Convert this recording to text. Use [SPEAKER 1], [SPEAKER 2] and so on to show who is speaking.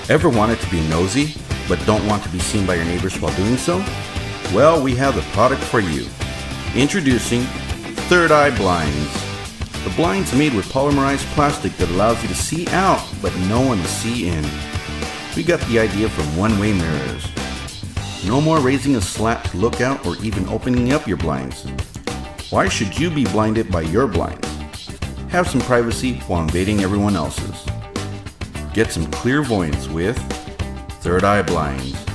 [SPEAKER 1] Ever wanted to be nosy, but don't want to be seen by your neighbors while doing so? Well, we have the product for you. Introducing Third Eye Blinds. The blind's made with polymerized plastic that allows you to see out, but no one to see in. We got the idea from one-way mirrors. No more raising a slat to look out or even opening up your blinds. Why should you be blinded by your blinds? Have some privacy while invading everyone else's. Get some clairvoyance with Third Eye Blinds.